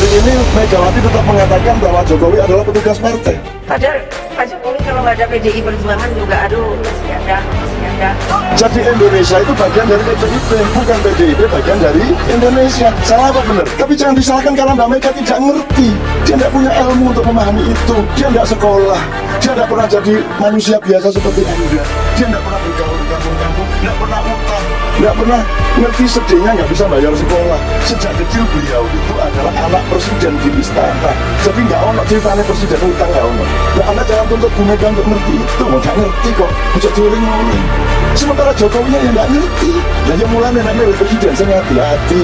detik ini Megawati tetap mengatakan bahwa Jokowi adalah petugas partai. Padahal Pak Jokowi kalau nggak ada PDI Perjuangan juga aduh masih ada. Jadi Indonesia itu bagian dari PDIP, bukan PDIP bagian dari Indonesia. Salah apa benar? Tapi jangan disalahkan karena Mbak Mega tidak ngerti. Dia tidak punya ilmu untuk memahami itu. Dia tidak sekolah. Dia tidak pernah jadi manusia biasa seperti Anda. Dia tidak pernah bergaul di kampung-kampung, tidak pernah utang, tidak pernah ngerti sedihnya nggak bisa bayar sekolah. Sejak kecil beliau itu adalah anak presiden di istana. Jadi nggak ono ceritanya presiden utang nggak ono. Nah, Anda jangan tuntut Bu Mega untuk ngerti itu. Nggak ngerti kok. Bisa diuling-uling. Sementara Jokowi yang nggak ngerti. Dan yang mulai milih presiden saya hati-hati.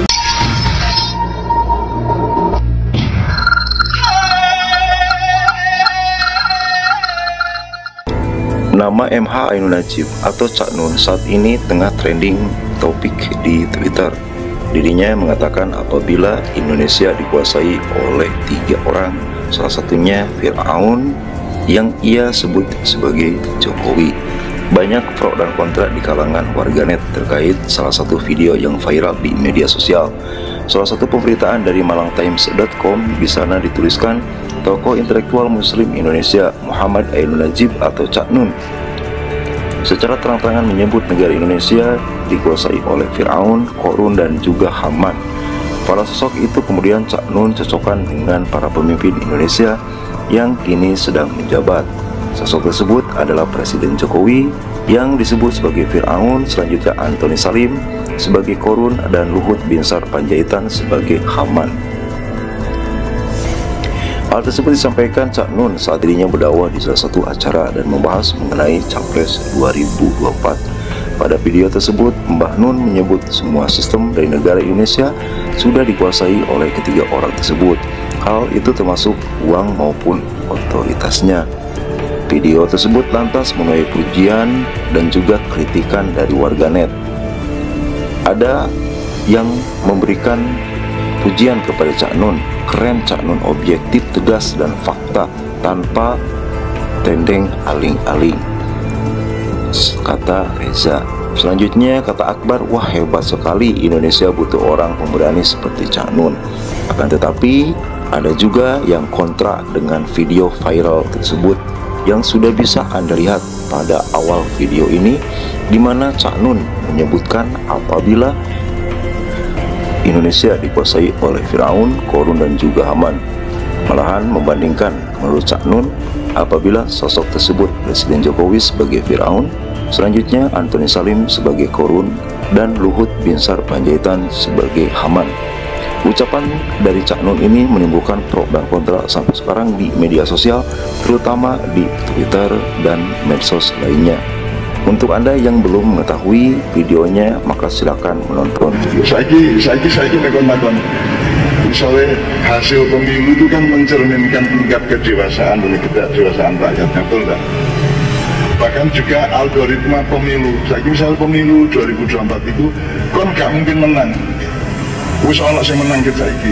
Nama MH Ainun Nadjib atau Cak Nun saat ini tengah trending topik di Twitter. Dirinya mengatakan apabila Indonesia dikuasai oleh 3 orang, salah satunya Fir'aun yang ia sebut sebagai Jokowi. Banyak pro dan kontra di kalangan warganet terkait salah satu video yang viral di media sosial. Salah satu pemberitaan dari malangtimes.com, di sana dituliskan tokoh intelektual muslim Indonesia Muhammad Ainun Nadjib atau Cak Nun secara terang-terangan menyebut negara Indonesia dikuasai oleh Fir'aun, Qarun, dan juga Haman. Para sosok itu kemudian Cak Nun cocokkan dengan para pemimpin Indonesia yang kini sedang menjabat. Sosok tersebut adalah Presiden Jokowi yang disebut sebagai Fir'aun, selanjutnya Antoni Salim sebagai Qarun, dan Luhut Binsar Panjaitan sebagai Haman. Hal tersebut disampaikan Cak Nun saat dirinya berdakwah di salah satu acara dan membahas mengenai Capres 2024. Pada video tersebut, Mbah Nun menyebut semua sistem dari negara Indonesia sudah dikuasai oleh ketiga orang tersebut. Hal itu termasuk uang maupun otoritasnya. Video tersebut lantas menuai pujian dan juga kritikan dari warganet. Ada yang memberikan pujian kepada Cak Nun, keren Cak Nun, objektif, tegas, dan fakta tanpa tendeng aling-aling, kata Reza. Selanjutnya kata Akbar, wah hebat sekali, Indonesia butuh orang pemberani seperti Cak Nun. Akan tetapi ada juga yang kontra dengan video viral tersebut yang sudah bisa Anda lihat pada awal video ini, di mana Cak Nun menyebutkan apabila Indonesia dikuasai oleh Fir'aun, Qarun, dan juga Haman. Malahan membandingkan menurut Cak Nun apabila sosok tersebut Presiden Jokowi sebagai Fir'aun, selanjutnya Antoni Salim sebagai Qarun, dan Luhut Binsar Panjaitan sebagai Haman. Ucapan dari Cak Nun ini menimbulkan pro dan kontra sampai sekarang di media sosial, terutama di Twitter dan medsos lainnya. Untuk Anda yang belum mengetahui videonya, maka silakan menonton video. Saya nakon-nakon. Misalnya hasil pemilu itu kan mencerminkan tingkat kedewasaan dan kedewasaan rakyatnya, betul enggak? Bahkan juga algoritma pemilu. Saya misalnya pemilu 2024 itu kan gak mungkin menang. Wis ana sing menang kita iki.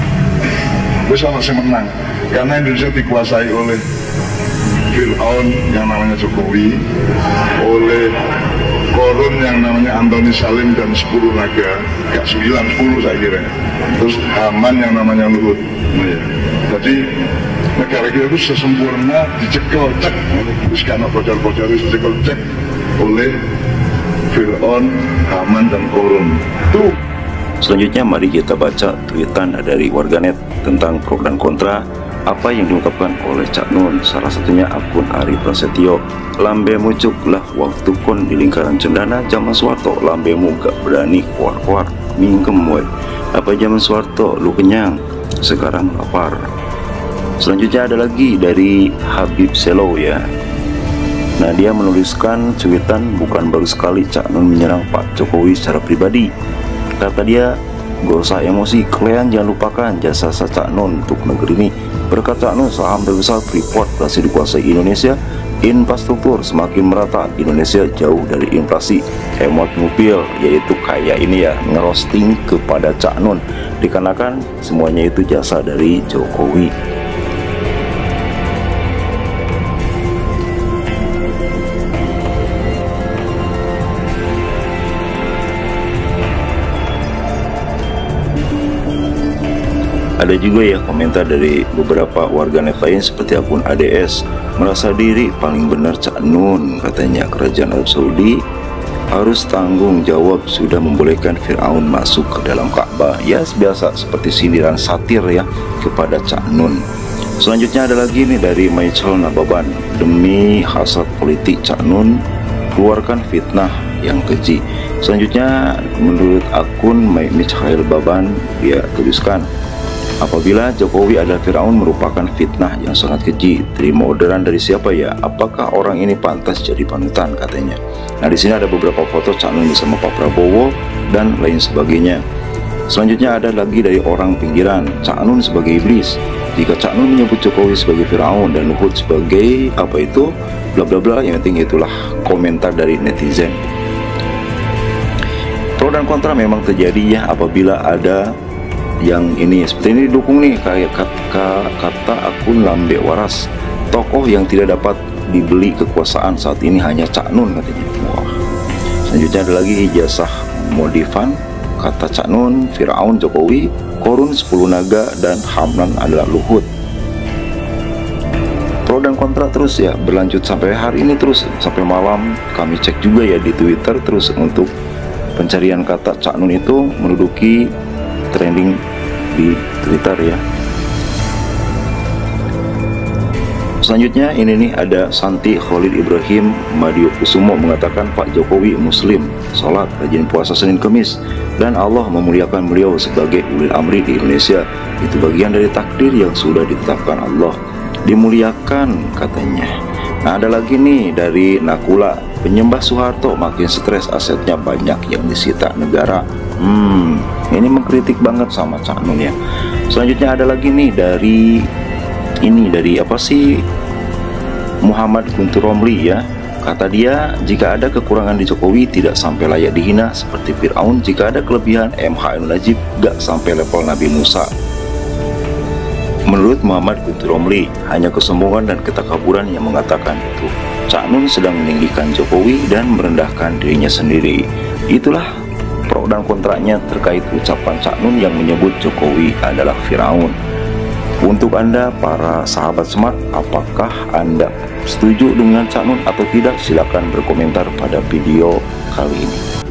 Wis ana sing menang karena Indonesia dikuasai oleh Fir'aun yang namanya Jokowi, oleh Qarun yang namanya Antoni Salim dan 10 naga, gak 9, 10 saya kira. Terus Haman yang namanya Luhut. Nah, ya. Jadi negara kita itu sesempurna dicekel cek, terus karena bocor-bocor itu dicekel cek oleh Fir'aun, Haman, dan Qarun. Tuh. Selanjutnya mari kita baca tweetan dari warganet tentang pro dan kontra apa yang diungkapkan oleh Cak Nun. Salah satunya akun Ari Prasetyo, lambemu cuklah waktu kon di lingkaran cendana zaman Soeharto, lambemu gak berani keluar-keluar, mingkem woy. Apa zaman Soeharto lu kenyang, sekarang lapar. Selanjutnya ada lagi dari Habib Selo ya. Nah, dia menuliskan cuitan, bukan baru sekali Cak Nun menyerang Pak Jokowi secara pribadi. Kata dia, gak usah emosi, kalian jangan lupakan jasa Cak Nun untuk negeri ini. Berkat Cak Nun, saham terbesar Freeport berhasil dikuasai Indonesia, infrastruktur semakin merata, Indonesia jauh dari inflasi. Emot ngupil, yaitu kayak ini ya, ngerosting kepada Cak Nun, dikarenakan semuanya itu jasa dari Jokowi. Ada juga ya komentar dari beberapa warganet lain seperti akun ADS, merasa diri paling benar Cak Nun, katanya kerajaan Arab Saudi harus tanggung jawab sudah membolehkan Fir'aun masuk ke dalam Ka'bah. Ya biasa seperti sindiran satir ya kepada Cak Nun. Selanjutnya ada lagi nih dari Michael Nababan, demi hasrat politik Cak Nun keluarkan fitnah yang keji. Selanjutnya menurut akun Michael Baban, dia tuliskan, apabila Jokowi adalah Firaun merupakan fitnah yang sangat keji. Terima orderan dari siapa ya? Apakah orang ini pantas jadi panutan, katanya. Nah, di sini ada beberapa foto Cak Nun bersama Pak Prabowo dan lain sebagainya. Selanjutnya ada lagi dari orang pinggiran, Cak Nun sebagai iblis. Jika Cak Nun menyebut Jokowi sebagai Firaun dan Luhut sebagai apa itu bla bla bla, yang penting itulah komentar dari netizen. Pro dan kontra memang terjadi ya apabila ada yang ini seperti ini didukung nih, kayak kata akun Lambe Waras, tokoh yang tidak dapat dibeli kekuasaan saat ini hanya Cak Nun, katanya. Wah. Selanjutnya ada lagi ijazah modifan, kata Cak Nun Firaun Jokowi, Korun 10 naga, dan Hamdan adalah Luhut. Pro dan kontra terus ya berlanjut sampai hari ini, terus sampai malam kami cek juga ya di Twitter terus untuk pencarian kata Cak Nun itu menduduki trending di Twitter ya. Selanjutnya ini nih ada Santi Khalid Ibrahim Madio Kusumo mengatakan Pak Jokowi Muslim, sholat, rajin puasa Senin Kemis, dan Allah memuliakan beliau sebagai ulil amri di Indonesia. Itu bagian dari takdir yang sudah ditetapkan Allah, dimuliakan, katanya. Nah, ada lagi nih dari Nakula, penyembah Soeharto makin stres, asetnya banyak yang disita negara. Ini mengkritik banget sama Cak Nun ya. Selanjutnya ada lagi nih dari apa sih, Muhammad Guntur Romli ya. Kata dia, jika ada kekurangan di Jokowi tidak sampai layak dihina seperti Fir'aun, jika ada kelebihan MH Ainun Najib gak sampai level Nabi Musa. Menurut Muhammad Guntur Romli, hanya kesombongan dan ketakaburan yang mengatakan itu. Cak Nun sedang meninggikan Jokowi dan merendahkan dirinya sendiri. Itulah pro dan kontranya terkait ucapan Cak Nun yang menyebut Jokowi adalah Firaun. Untuk Anda para sahabat Smart, apakah Anda setuju dengan Cak Nun atau tidak? Silakan berkomentar pada video kali ini.